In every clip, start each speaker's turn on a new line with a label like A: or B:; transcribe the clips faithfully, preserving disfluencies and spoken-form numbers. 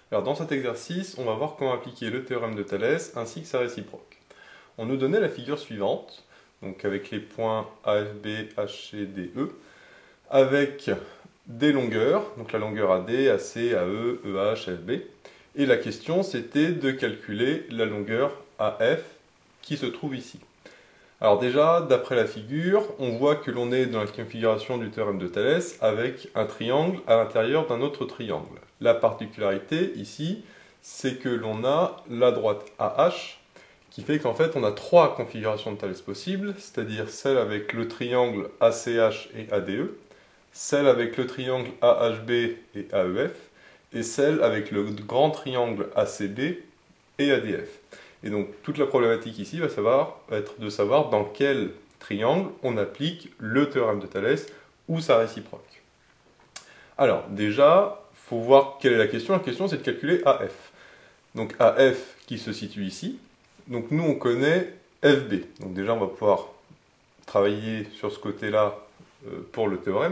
A: Alors dans cet exercice, on va voir comment appliquer le théorème de Thalès ainsi que sa réciproque. On nous donnait la figure suivante, donc avec les points A F B, H C, D, E, avec des longueurs, donc la longueur A D, A C, A E, E H, F B, et la question c'était de calculer la longueur A F qui se trouve ici. Alors déjà, d'après la figure, on voit que l'on est dans la configuration du théorème de Thalès avec un triangle à l'intérieur d'un autre triangle. La particularité ici, c'est que l'on a la droite A H, qui fait qu'en fait on a trois configurations de Thalès possibles, c'est-à-dire celle avec le triangle A C H et A D E, celle avec le triangle A H B et A E F, et celle avec le grand triangle A C B et A D F. Et donc toute la problématique ici va, savoir, va être de savoir dans quel triangle on applique le théorème de Thalès ou sa réciproque. Alors déjà, il faut voir quelle est la question. La question c'est de calculer A F. Donc A F qui se situe ici. Donc nous on connaît F B. Donc déjà on va pouvoir travailler sur ce côté-là euh, pour le théorème.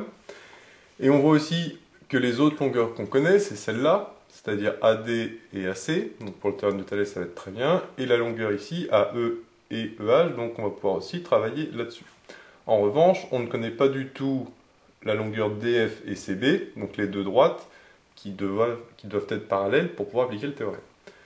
A: Et on voit aussi que les autres longueurs qu'on connaît, c'est celle-là, c'est-à-dire A D et A C, donc pour le théorème de Thalès ça va être très bien, et la longueur ici, A E et E H, donc on va pouvoir aussi travailler là-dessus. En revanche, on ne connaît pas du tout la longueur D F et C B, donc les deux droites, qui doivent, qui doivent être parallèles pour pouvoir appliquer le théorème.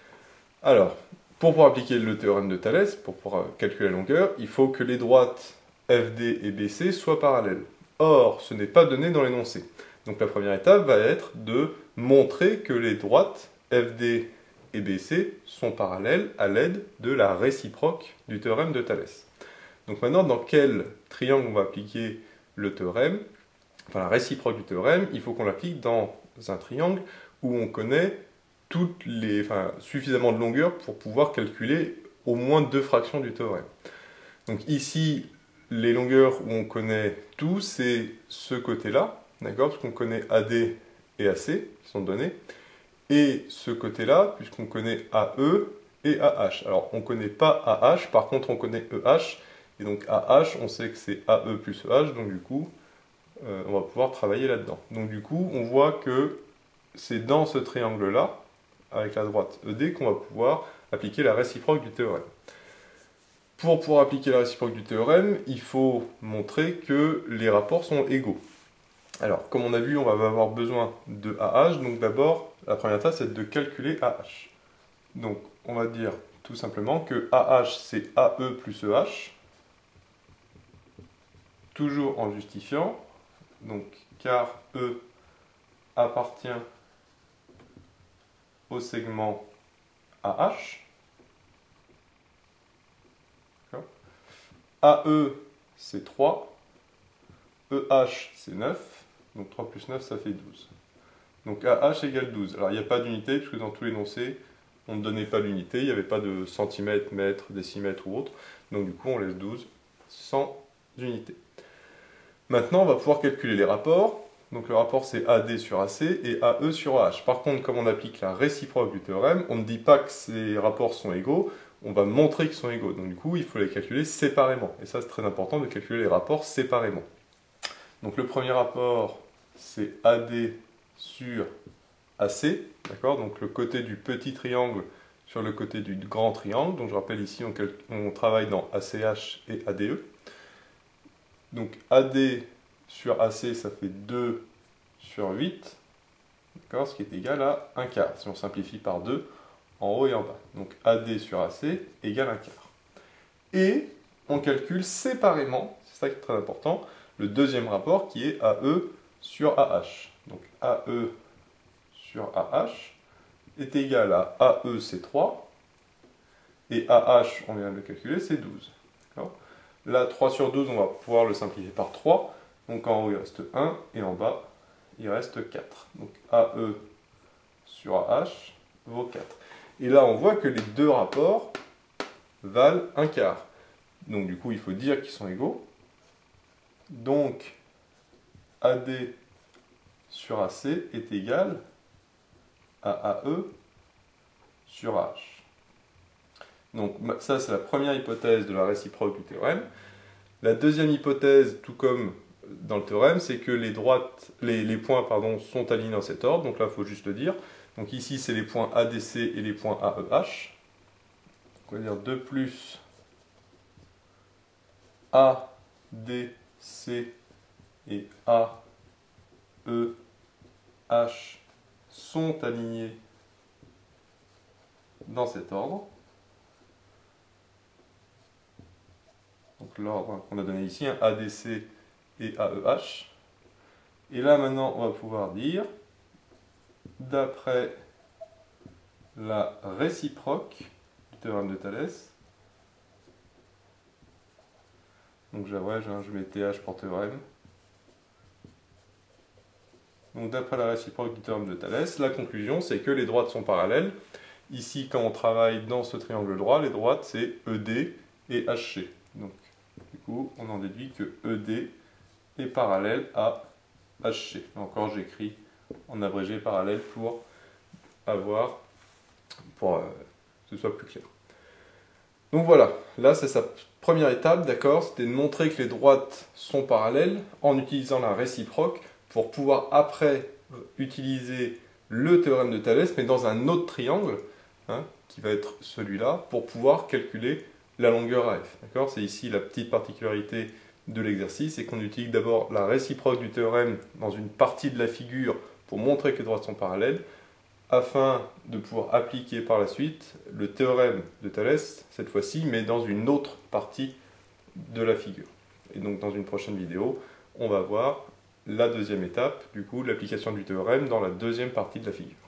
A: Alors, pour pouvoir appliquer le théorème de Thalès, pour pouvoir calculer la longueur, il faut que les droites F D et B C soient parallèles. Or, ce n'est pas donné dans l'énoncé. Donc la première étape va être de montrer que les droites F D et B C sont parallèles à l'aide de la réciproque du théorème de Thalès. Donc maintenant, dans quel triangle on va appliquer le théorème, enfin la réciproque du théorème, il faut qu'on l'applique dans un triangle où on connaît toutes les, enfin, suffisamment de longueur pour pouvoir calculer au moins deux fractions du théorème. Donc ici, les longueurs où on connaît tout, c'est ce côté-là, d'accord, parce qu'on connaît A D et A C, qui sont donnés, et ce côté-là, puisqu'on connaît A E et A H. Alors, on ne connaît pas A H, par contre, on connaît E H, et donc A H, on sait que c'est A E plus E H, donc du coup, euh, on va pouvoir travailler là-dedans. Donc du coup, on voit que c'est dans ce triangle-là, avec la droite E D, qu'on va pouvoir appliquer la réciproque du théorème. Pour pouvoir appliquer la réciproque du théorème, il faut montrer que les rapports sont égaux. Alors, comme on a vu, on va avoir besoin de A H, donc d'abord, la première tâche, c'est de calculer A H. Donc, on va dire tout simplement que A H, c'est A E plus E H, toujours en justifiant, donc, car E appartient au segment A H. A E, c'est trois, E H, c'est neuf, donc trois plus neuf, ça fait douze. Donc A H égale douze. Alors il n'y a pas d'unité, puisque dans tout l'énoncé, on ne donnait pas l'unité, il n'y avait pas de centimètres, mètres, décimètres ou autre, donc du coup on laisse douze sans unité. Maintenant on va pouvoir calculer les rapports, donc le rapport c'est A D sur A C et A E sur A H. Par contre, comme on applique la réciproque du théorème, on ne dit pas que ces rapports sont égaux, on va montrer qu'ils sont égaux. Donc du coup, il faut les calculer séparément. Et ça, c'est très important de calculer les rapports séparément. Donc le premier rapport, c'est A D sur A C, d'accord? Donc le côté du petit triangle sur le côté du grand triangle. Donc je rappelle ici, on, on travaille dans A C H et A D E. Donc A D sur A C, ça fait deux sur huit, d'accord? Ce qui est égal à un quart. Si on simplifie par deux, en haut et en bas. Donc A D sur A C égale un quart. Et on calcule séparément, c'est ça qui est très important, le deuxième rapport qui est A E sur A H. Donc A E sur A H est égal à A E, c'est trois, et A H, on vient de le calculer, c'est douze. Là, trois sur douze, on va pouvoir le simplifier par trois. Donc en haut, il reste un, et en bas, il reste quatre. Donc A E sur A H vaut quatre. Et là, on voit que les deux rapports valent un quart. Donc, du coup, il faut dire qu'ils sont égaux. Donc, A D sur A C est égal à A E sur A H. Donc, ça, c'est la première hypothèse de la réciproque du théorème. La deuxième hypothèse, tout comme dans le théorème, c'est que les, droites, les, les points pardon, sont alignés dans cet ordre. Donc là, il faut juste le dire. Donc ici, c'est les points A D C et les points A E H. On va dire deux plus A D C et A E H sont alignés dans cet ordre. Donc l'ordre qu'on a donné ici, hein, A D C et A E H. Et là maintenant, on va pouvoir dire, d'après la réciproque du théorème de Thalès, donc j'abrège, hein, je mets T H pour théorème. Donc d'après la réciproque du théorème de Thalès, la conclusion c'est que les droites sont parallèles. Ici, quand on travaille dans ce triangle droit, les droites c'est E D et H C. Donc du coup, on en déduit que E D est parallèle à H C. Encore, j'écris en abrégé parallèle pour avoir, pour euh, que ce soit plus clair. Donc voilà, là c'est sa première étape, d'accord, c'était de montrer que les droites sont parallèles en utilisant la réciproque pour pouvoir après utiliser le théorème de Thalès, mais dans un autre triangle, hein, qui va être celui-là, pour pouvoir calculer la longueur A F. D'accord, c'est ici la petite particularité de l'exercice, c'est qu'on utilise d'abord la réciproque du théorème dans une partie de la figure pour montrer que les droites sont parallèles, afin de pouvoir appliquer par la suite le théorème de Thalès, cette fois-ci, mais dans une autre partie de la figure. Et donc dans une prochaine vidéo, on va voir la deuxième étape, du coup, l'application du théorème dans la deuxième partie de la figure.